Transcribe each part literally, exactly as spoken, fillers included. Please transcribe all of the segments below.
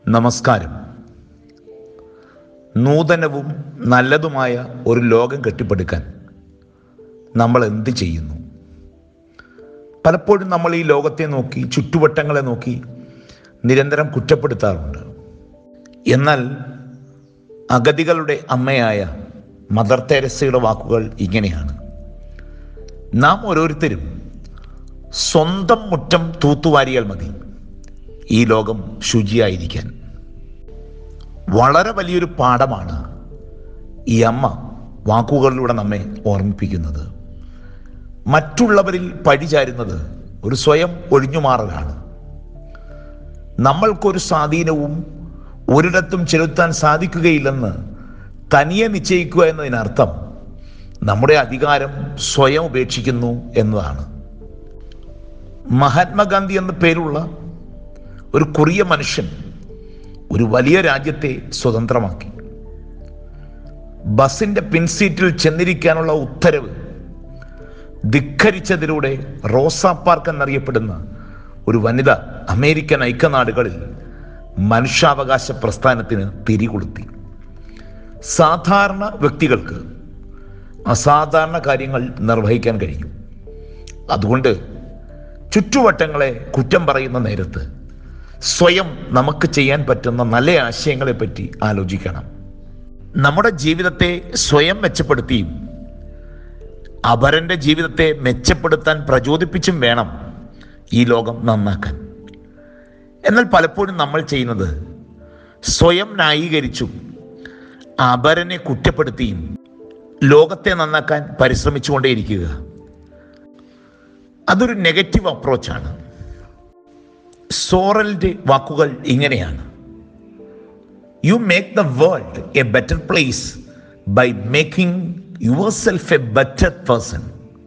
നമസ്കാരം. നൂതനവും നല്ലതുമായ ഒരു ലോകം കെട്ടിപ്പടുക്കാൻ നമ്മൾ എന്ത് ചെയ്യുന്നു? പലപ്പോഴും നമ്മൾ ഈ ലോകത്തെ നോക്കി, ചുറ്റുവട്ടങ്ങളെ നോക്കി നിരന്തരം കുറ്റപ്പെടുത്താറുണ്ട്. എന്നാൽ അഗതികളുടെ അമ്മയായ മദർ തെരേസയുടെ വാക്കുകൾ ഇങ്ങനെയാണ്: നാം ഓരോരുത്തരും സ്വന്തം മുറ്റം തൂത്തുവാരിയാൽ മതി ഈ ലോകം ശുചിയായിരിക്കാൻ. വളരെ വലിയൊരു പാഠമാണ് ഈ അമ്മ വാക്കുകളിലൂടെ നമ്മെ ഓർമ്മിപ്പിക്കുന്നത്. മറ്റുള്ളവരിൽ പഴിചാരുന്നത് ഒരു സ്വയം ഒഴിഞ്ഞുമാറലാണ്. നമ്മൾക്കൊരു സ്വാധീനവും ഒരിടത്തും ചെലുത്താൻ സാധിക്കുകയില്ലെന്ന് തനിയെ നിശ്ചയിക്കുക എന്നതിനർത്ഥം നമ്മുടെ അധികാരം സ്വയം ഉപേക്ഷിക്കുന്നു എന്നതാണ്. മഹാത്മാഗാന്ധി എന്ന പേരുള്ള ഒരു കൊറിയ മനുഷ്യൻ ഒരു വലിയ രാജ്യത്തെ സ്വതന്ത്രമാക്കി. ബസിന്റെ പിൻസീറ്റിൽ ചെന്നിരിക്കാനുള്ള ഉത്തരവ് ധിക്കരിച്ചതിലൂടെ റോസാ പാർക്ക് എന്നറിയപ്പെടുന്ന ഒരു വനിത അമേരിക്കൻ ഐക്യനാടുകളിൽ മനുഷ്യാവകാശ പ്രസ്ഥാനത്തിന് തിരികൊളുത്തി. സാധാരണ വ്യക്തികൾക്ക് അസാധാരണ കാര്യങ്ങൾ നിർവഹിക്കാൻ കഴിയും. അതുകൊണ്ട് ചുറ്റുവട്ടങ്ങളെ കുറ്റം പറയുന്ന നേരത്ത് സ്വയം നമുക്ക് ചെയ്യാൻ പറ്റുന്ന നല്ല ആശയങ്ങളെ പറ്റി ആലോചിക്കണം. നമ്മുടെ ജീവിതത്തെ സ്വയം മെച്ചപ്പെടുത്തിയും അപരന്റെ ജീവിതത്തെ മെച്ചപ്പെടുത്താൻ പ്രചോദിപ്പിച്ചും വേണം ഈ ലോകം നന്നാക്കാൻ. എന്നാൽ പലപ്പോഴും നമ്മൾ ചെയ്യുന്നത് സ്വയം ന്യായീകരിച്ചും അപരനെ കുറ്റപ്പെടുത്തിയും ലോകത്തെ നന്നാക്കാൻ പരിശ്രമിച്ചുകൊണ്ടേയിരിക്കുക. അതൊരു നെഗറ്റീവ് അപ്രോച്ചാണ്. സോറലിന്റെ വാക്കുകൾ ഇങ്ങനെയാണ്: you make the world a better place by making yourself a better person.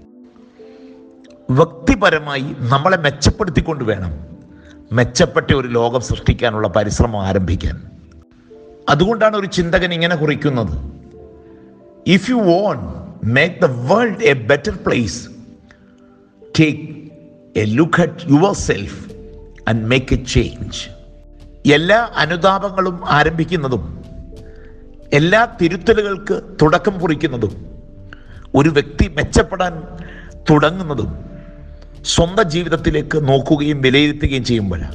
വ്യക്തിപരമായി നമ്മളെ മെച്ചപ്പെടുത്തിക്കൊണ്ട് വേണം മെച്ചപ്പെട്ട ഒരു ലോകം സൃഷ്ടിക്കാനുള്ള പരിശ്രമം ആരംഭിക്കാൻ. അതുകൊണ്ടാണ് ഒരു ചിന്തകൻ ഇങ്ങനെ കുറിക്കുന്നത്: if you want make the world a better place, take a look at yourself and make a change. എല്ലാ അനുതാപങ്ങളും ആരംഭിക്കുന്നതും എല്ലാ തിരുത്തലുകൾക്ക് തുടക്കം കുറിക്കുന്നതും ഒരു വ്യക്തി മെച്ചപ്പെടാൻ തുടങ്ങുന്നതും സ്വന്തം ജീവിതത്തിലേക്ക് നോക്കുകയും വിലയിരുത്തുകയും ചെയ്യുമ്പോഴാണ്.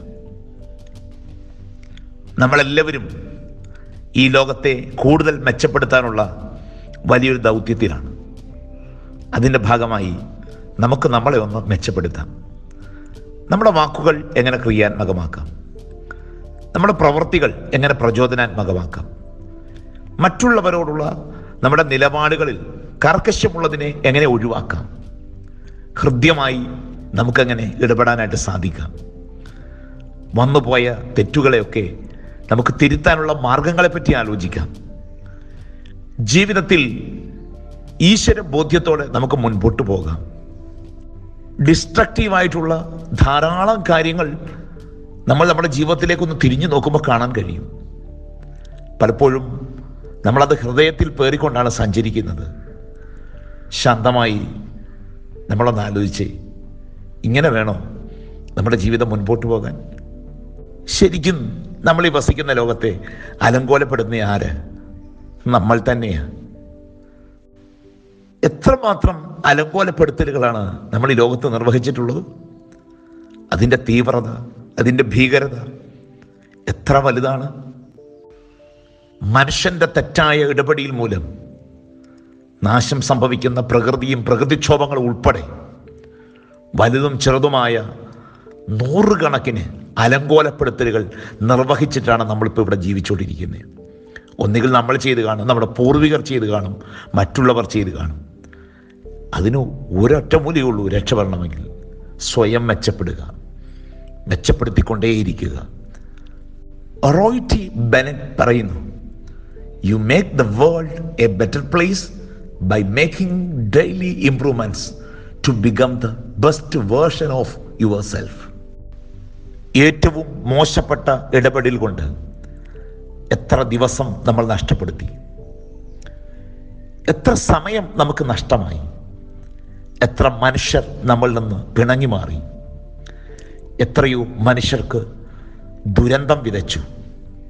നമ്മളെല്ലാവരും ഈ ലോകത്തെ കൂടുതൽ മെച്ചപ്പെടുത്താനുള്ള വലിയൊരു ദൗത്യത്തിലാണ്. അതിൻ്റെ ഭാഗമായി നമുക്ക് നമ്മളെ ഒന്ന് മെച്ചപ്പെടുത്താം. നമ്മുടെ വാക്കുകൾ എങ്ങനെ ക്രിയാത്മകമാക്കാം, നമ്മുടെ പ്രവൃത്തികൾ എങ്ങനെ പ്രചോദനാത്മകമാക്കാം, മറ്റുള്ളവരോടുള്ള നമ്മുടെ നിലപാടുകളിൽ കർക്കശമുള്ളതിനെ എങ്ങനെ ഒഴിവാക്കാം, ഹൃദ്യമായി നമുക്കെങ്ങനെ ഇടപെടാനായിട്ട് സാധിക്കാം, വന്നുപോയ തെറ്റുകളെയൊക്കെ നമുക്ക് തിരുത്താനുള്ള മാർഗങ്ങളെപ്പറ്റി ആലോചിക്കാം. ജീവിതത്തിൽ ഈശ്വര ബോധ്യത്തോടെ നമുക്ക് മുൻപോട്ട് പോകാം. ഡിസ്ട്രക്റ്റീവായിട്ടുള്ള ധാരാളം കാര്യങ്ങൾ നമ്മൾ നമ്മുടെ ജീവിതത്തിലേക്കൊന്ന് തിരിഞ്ഞു നോക്കുമ്പോൾ കാണാൻ കഴിയും. പലപ്പോഴും നമ്മളത് ഹൃദയത്തിൽ പേറിക്കൊണ്ടാണ് സഞ്ചരിക്കുന്നത്. ശാന്തമായി നമ്മളൊന്ന് ആലോചിച്ച്, ഇങ്ങനെ വേണോ നമ്മുടെ ജീവിതം മുൻപോട്ട് പോകാൻ? ശരിക്കും നമ്മൾ ഈ വസിക്കുന്ന ലോകത്തെ അലങ്കോലപ്പെടുന്ന ആര്? നമ്മൾ തന്നെയാണ്. എത്രമാത്രം അലങ്കോലപ്പെടുത്തലുകളാണ് നമ്മൾ ഈ ലോകത്ത് നിർവഹിച്ചിട്ടുള്ളത്? അതിൻ്റെ തീവ്രത, അതിൻ്റെ ഭീകരത എത്ര വലുതാണ്! മനുഷ്യൻ്റെ തെറ്റായ ഇടപെടൽ മൂലം നാശം സംഭവിക്കുന്ന പ്രകൃതിയും പ്രകൃതിക്ഷോഭങ്ങളും ഉൾപ്പെടെ വലുതും ചെറുതുമായ നൂറുകണക്കിന് അലങ്കോലപ്പെടുത്തലുകൾ നിർവഹിച്ചിട്ടാണ് നമ്മളിപ്പോൾ ഇവിടെ ജീവിച്ചുകൊണ്ടിരിക്കുന്നത്. ഒന്നുകിൽ നമ്മൾ ചെയ്ത് കാണും, നമ്മുടെ പൂർവികർ ചെയ്ത് കാണും, മറ്റുള്ളവർ ചെയ്ത് കാണും. അതിന് ഒരൊറ്റ മൂലയുള്ളൂ രക്ഷപ്പെടണമെങ്കിൽ: സ്വയം മെച്ചപ്പെടുക, മെച്ചപ്പെടുത്തിക്കൊണ്ടേയിരിക്കുക. റോയ്റ്റി ബെനറ്റ് പറയുന്നു: you make the world a better place by making daily improvements to become the best version of yourself. ഏറ്റവും മോശപ്പെട്ട ഇടപെടൽ കൊണ്ട് എത്ര ദിവസം നമ്മൾ നഷ്ടപ്പെടുത്തി, എത്ര സമയം നമുക്ക് നഷ്ടമായി, എത്ര മനുഷ്യർ നമ്മളിൽ നിന്ന് പിണങ്ങി മാറി, എത്രയോ മനുഷ്യർക്ക് ദുരന്തം വിതച്ചു.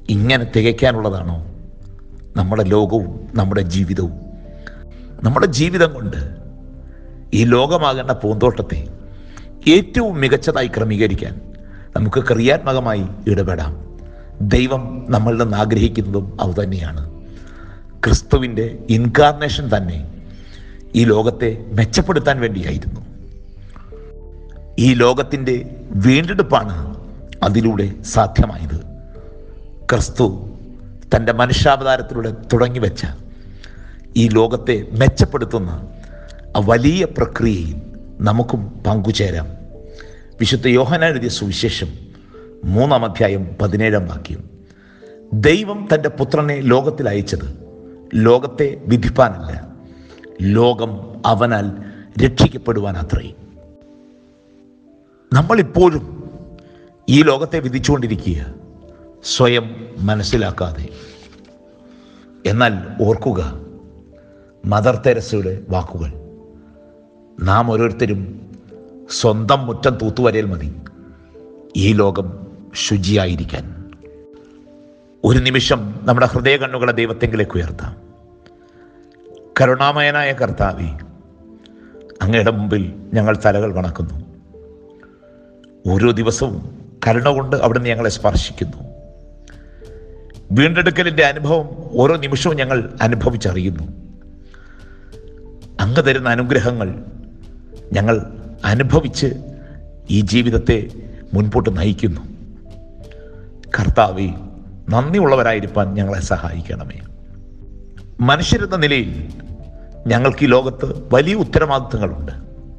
ഇങ്ങനെ തികയ്ക്കാനുള്ളതാണോ നമ്മുടെ ലോകവും നമ്മുടെ ജീവിതവും? നമ്മുടെ ജീവിതം കൊണ്ട് ഈ ലോകമാകേണ്ട പൂന്തോട്ടത്തെ ഏറ്റവും മികച്ചതായി ക്രമീകരിക്കാൻ നമുക്ക് ക്രിയാത്മകമായി ഇടപെടാം. ദൈവം നമ്മളിൽ നിന്ന് ആഗ്രഹിക്കുന്നതും അതുതന്നെയാണ്. ക്രിസ്തുവിൻ്റെ ഇൻകാർണേഷൻ തന്നെ ഈ ലോകത്തെ മെച്ചപ്പെടുത്താൻ വേണ്ടിയായിരുന്നു. ഈ ലോകത്തിൻ്റെ വീണ്ടെടുപ്പാണ് അതിലൂടെ സാധ്യമായത്. ക്രിസ്തു തൻ്റെ മനുഷ്യാവതാരത്തിലൂടെ തുടങ്ങി വെച്ച ഈ ലോകത്തെ മെച്ചപ്പെടുത്തുന്ന ആ വലിയ പ്രക്രിയയിൽ നമുക്കും പങ്കുചേരാം. വിശുദ്ധ യോഹന്നാൻ എഴുതിയ സുവിശേഷം മൂന്നാം അധ്യായം പതിനേഴാം വാക്യം: ദൈവം തൻ്റെ പുത്രനെ ലോകത്തിൽ അയച്ചത് ലോകത്തെ വിധിപ്പാനല്ല, ലോകം അവനാൽ രക്ഷിക്കപ്പെടുവാനത്രേ. നമ്മളിപ്പോഴും ഈ ലോകത്തെ വിധിച്ചുകൊണ്ടിരിക്കുക, സ്വയം മനസ്സിലാക്കാതെ. എന്നാൽ ഓർക്കുക മദർ തെരേസയുടെ വാക്കുകൾ: നാം ഓരോരുത്തരും സ്വന്തം മുറ്റം തൂത്തുവരയിൽ മതി ഈ ലോകം ശുചിയായിരിക്കാൻ. ഒരു നിമിഷം നമ്മുടെ ഹൃദയ കണ്ണുകളെ ദൈവത്തെങ്കിലേക്ക് ഉയർത്താം. കരുണാമയനായ കർത്താവേ, അങ്ങയുടെ മുമ്പിൽ ഞങ്ങൾ തലകൾ വണക്കുന്നു. ഓരോ ദിവസവും കരുണ കൊണ്ട് അവിടുന്ന് ഞങ്ങളെ സ്പർശിക്കുന്നു. വീണ്ടെടുക്കലിൻ്റെ അനുഭവം ഓരോ നിമിഷവും ഞങ്ങൾ അനുഭവിച്ചറിയുന്നു. അങ്ങ് തരുന്ന അനുഗ്രഹങ്ങൾ ഞങ്ങൾ അനുഭവിച്ച് ഈ ജീവിതത്തെ മുൻപോട്ട് നയിക്കുന്നു. കർത്താവേ, നന്ദിയുള്ളവരായിരിക്കാൻ ഞങ്ങളെ സഹായിക്കണമേ. മനുഷ്യരെന്ന നിലയിൽ ഞങ്ങൾക്ക് ഈ ലോകത്ത് വലിയ ഉത്തരവാദിത്തങ്ങളുണ്ട്.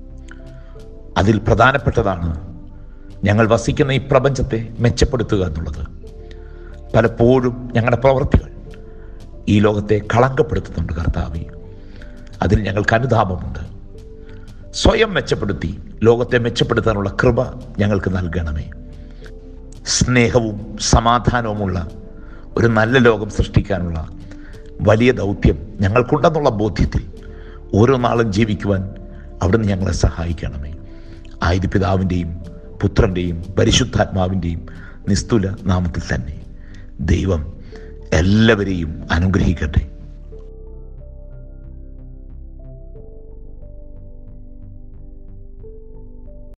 അതിൽ പ്രധാനപ്പെട്ടതാണ് ഞങ്ങൾ വസിക്കുന്ന ഈ പ്രപഞ്ചത്തെ മെച്ചപ്പെടുത്തുക എന്നുള്ളത്. പലപ്പോഴും ഞങ്ങളുടെ പ്രവൃത്തികൾ ഈ ലോകത്തെ കളങ്കപ്പെടുത്തുന്നുണ്ട്. കർത്താവേ, അതിൽ ഞങ്ങൾക്ക് അനുതാപമുണ്ട്. സ്വയം മെച്ചപ്പെടുത്തി ലോകത്തെ മെച്ചപ്പെടുത്താനുള്ള കൃപ ഞങ്ങൾക്ക് നൽകണമേ. സ്നേഹവും സമാധാനവുമുള്ള ഒരു നല്ല ലോകം സൃഷ്ടിക്കാനുള്ള വലിയ ദൗത്യം ഞങ്ങൾക്കുണ്ടെന്നുള്ള ബോധ്യത്തിൽ ഓരോ നാളും ജീവിക്കുവാൻ അവിടുന്ന് ഞങ്ങളെ സഹായിക്കണമേ. ആയത് പിതാവിൻ്റെയും പുത്രൻ്റെയും പരിശുദ്ധാത്മാവിൻ്റെയും നിസ്തുല നാമത്തിൽ തന്നെ ദൈവം എല്ലാവരെയും അനുഗ്രഹിക്കട്ടെ.